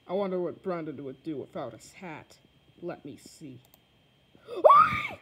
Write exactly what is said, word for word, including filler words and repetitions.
I wonder what Brandon would do without his hat. Let me see.